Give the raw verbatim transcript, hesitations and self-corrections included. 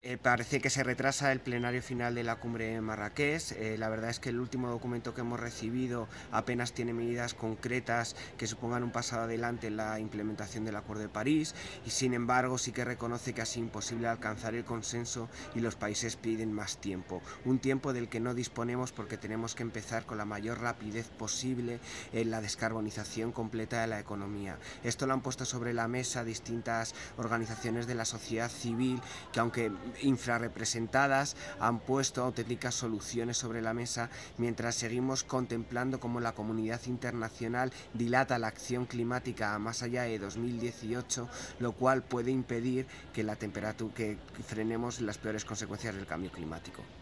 Eh, parece que se retrasa el plenario final de la cumbre de Marrakech. Eh, la verdad es que el último documento que hemos recibido apenas tiene medidas concretas que supongan un paso adelante en la implementación del Acuerdo de París y, sin embargo, sí que reconoce que ha sido imposible alcanzar el consenso y los países piden más tiempo. Un tiempo del que no disponemos porque tenemos que empezar con la mayor rapidez posible en la descarbonización completa de la economía. Esto lo han puesto sobre la mesa distintas organizaciones de la sociedad civil que, aunque infrarrepresentadas, han puesto auténticas soluciones sobre la mesa mientras seguimos contemplando cómo la comunidad internacional dilata la acción climática a más allá de dos mil dieciocho, lo cual puede impedir que la temperatura que frenemos las peores consecuencias del cambio climático.